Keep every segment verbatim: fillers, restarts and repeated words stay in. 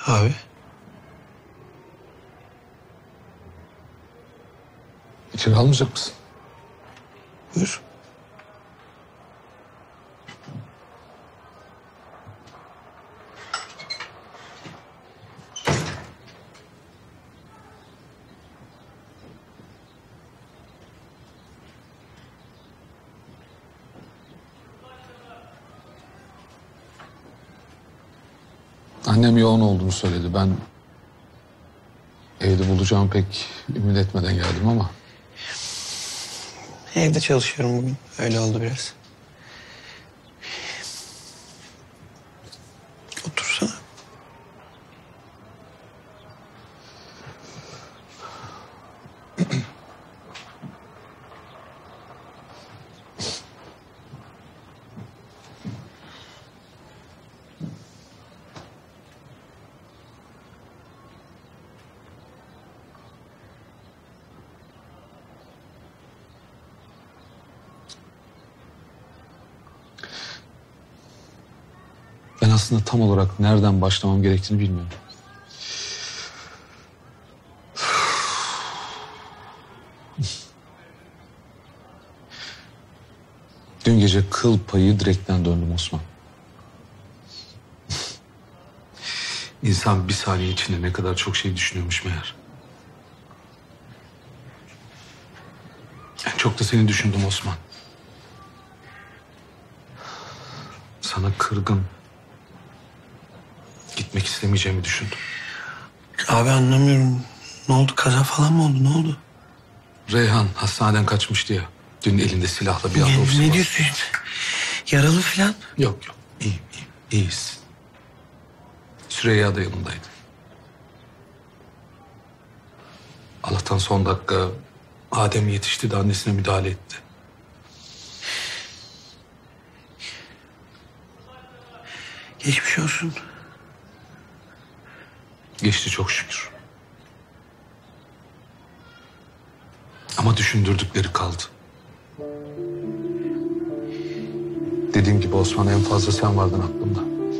Abi. İçeri almayacak mısın? Buyur. Annem yoğun olduğunu söyledi. Ben evde bulacağım pek ümit etmeden geldim ama. Evde çalışıyorum bugün. Öyle oldu biraz. Otursana. Ben aslında tam olarak nereden başlamam gerektiğini bilmiyorum. Dün gece kıl payı direkten döndüm Osman. İnsan bir saniye içinde ne kadar çok şey düşünüyormuş meğer. En çok da seni düşündüm Osman. Sana kırgın, gitmek istemeyeceğimi düşündüm. Abi anlamıyorum. Ne oldu? Kaza falan mı oldu? Ne oldu? Reyhan hastaneden kaçmıştı ya. Dün elinde silahla bir anda Ne, ofise ne bastı. diyorsun? Yaralı falan. Yok yok. İyiyim iyiyim. İyiyiz. Süreyya da yanındaydı. Allah'tan son dakika Adem yetişti de annesine müdahale etti. Geçmiş olsun. Geçti çok şükür. Ama düşündürdükleri kaldı. Dediğim gibi Osman, en fazla sen vardın aklımda.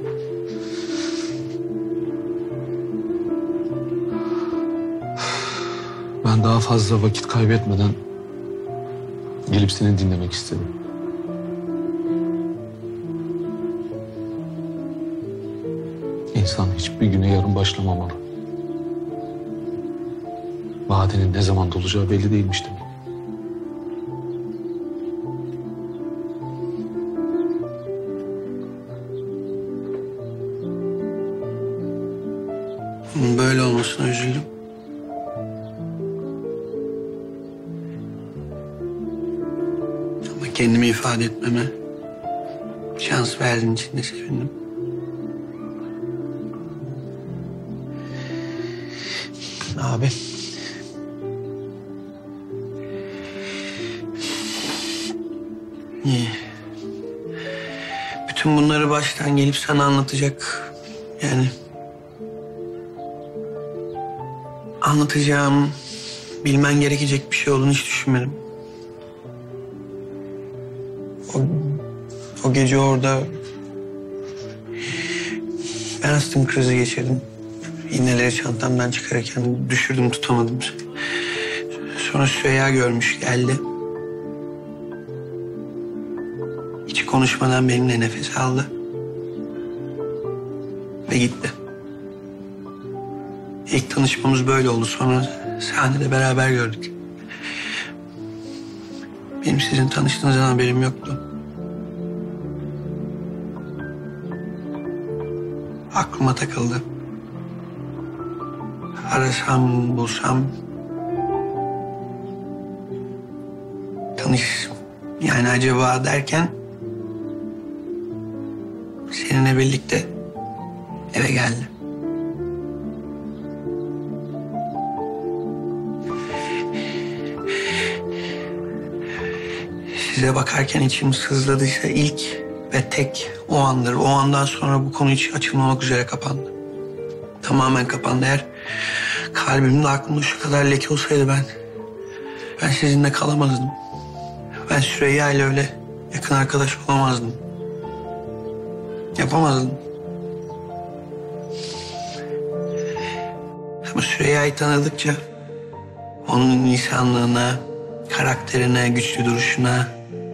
Ben daha fazla vakit kaybetmeden gelip seni dinlemek istedim. İnsan hiçbir güne yarın başlamamalı. Vadenin ne zaman dolacağı belli değilmiş demek. Bunun böyle olmasına üzüldüm. Ama kendimi ifade etmeme şans verdiğin için de sevindim. Abi. İyi. Bütün bunları baştan gelip sana anlatacak, yani anlatacağım, bilmen gerekecek bir şey olduğunu hiç düşünmedim. O, o gece orada ben astım krizi geçirdim. İğneleri çantamdan çıkarırken düşürdüm, tutamadım. Sonra Süreyya görmüş, geldi. Hiç konuşmadan benimle nefes aldı. Ve gitti. İlk tanışmamız böyle oldu. Sonra sahnede beraber gördük. Benim sizin tanıştığınızdan haberim yoktu. Aklıma takıldı. Arasam, bulsam... Tanış... Yani acaba derken... Seninle birlikte eve geldi. Size bakarken içim sızladıysa ilk ve tek o andır. O andan sonra bu konu hiç açılmamak üzere kapandı. Tamamen kapandı. Eğer kalbimde, aklımda şu kadar leke olsaydı ben... Ben sizinle kalamazdım. Ben Süreyya ile öyle yakın arkadaş olamazdım. Yapamazdım. Ama Süreyya'yı tanıdıkça onun insanlığına, karakterine, güçlü duruşuna,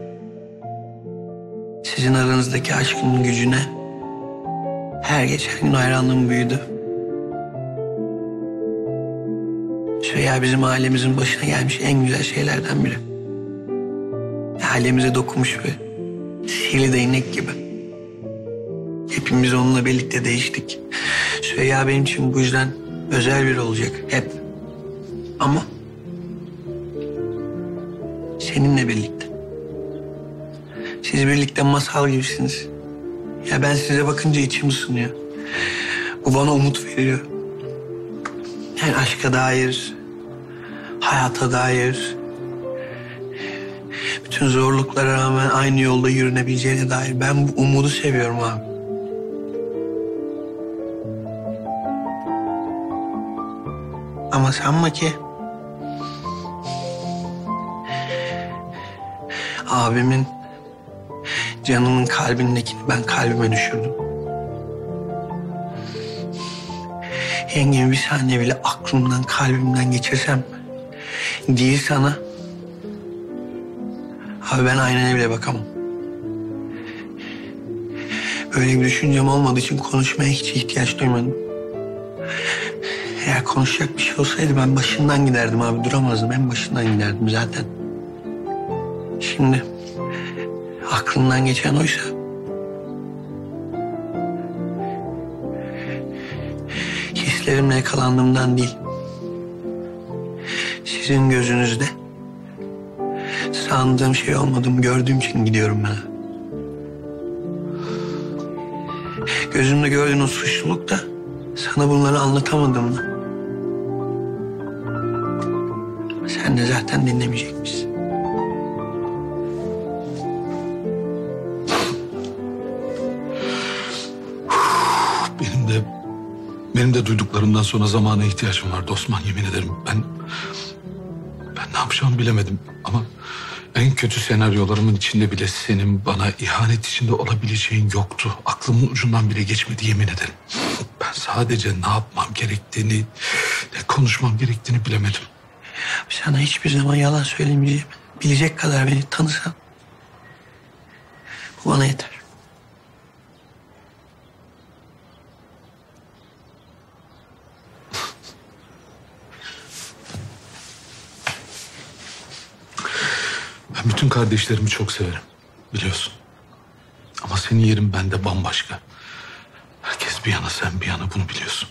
sizin aranızdaki aşkın gücüne her geçen gün hayranlığım büyüdü. Süreyya bizim ailemizin başına gelmiş en güzel şeylerden biri. Ailemize dokunmuş ve sihirli değnek gibi. Hepimiz onunla birlikte değiştik. Süreyya benim için bu yüzden özel biri olacak hep. Ama seninle birlikte. Siz birlikte masal gibisiniz. Ya ben size bakınca içim ısınıyor. Bu bana umut veriyor. Yani aşka dair, hayata dair, bütün zorluklara rağmen aynı yolda yürünebileceğine dair ben bu umudu seviyorum abi. Ama sanma ki abimin canının kalbindekini ben kalbime düşürdüm. Yengemi bir saniye bile aklımdan, kalbimden geçirsem değil sana. Abi ben aynaya bile bakamam. Öyle bir düşüncem olmadığı için konuşmaya hiç ihtiyaç duymadım. Eğer konuşacak bir şey olsaydı ben başından giderdim abi. Duramazdım. En başından giderdim zaten. Şimdi aklından geçen oysa hislerimle yakalandığımdan değil. Sizin gözünüzde sandığım şey olmadığımı gördüğüm için gidiyorum ben. Gözümde gördüğün o suçluluk da sana bunları anlatamadığımda. Sen de zaten dinlemeyecekmişsin. Benim de benim de duyduklarımdan sonra zamana ihtiyacım vardı Osman, yemin ederim. Ben ben ne yapacağımı bilemedim ama en kötü senaryolarımın içinde bile senin bana ihanet içinde olabileceğin yoktu. Aklımın ucundan bile geçmedi, yemin ederim. Ben sadece ne yapmam gerektiğini, ne konuşmam gerektiğini bilemedim. Sana hiçbir zaman yalan söylemeyeceğim. Bilecek kadar beni tanısan bu bana yeter. Ben bütün kardeşlerimi çok severim, biliyorsun. Ama senin yerin bende bambaşka. Herkes bir yana, sen bir yana, bunu biliyorsun.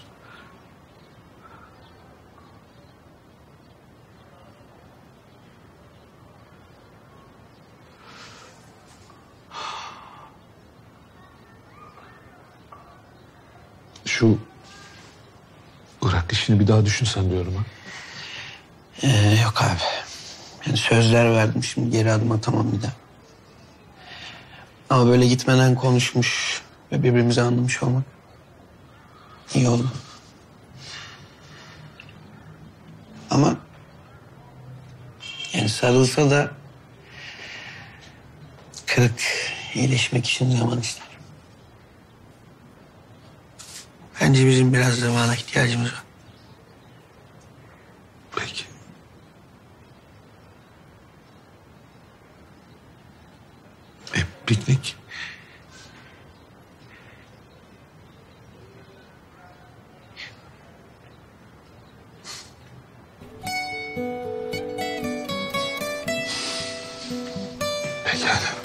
Şu Irak işini bir daha düşünsen diyorum ha. Ee, yok abi. Yani sözler verdim, şimdi geri adım atamam bir daha. Ama böyle gitmeden konuşmuş ve birbirimizi anlamış olmak iyi oldu. Ama yani sarılsa da kırık iyileşmek için zaman ister. Bence bizim biraz zamana ihtiyacımız var. Peki. E, piknik? Pekala.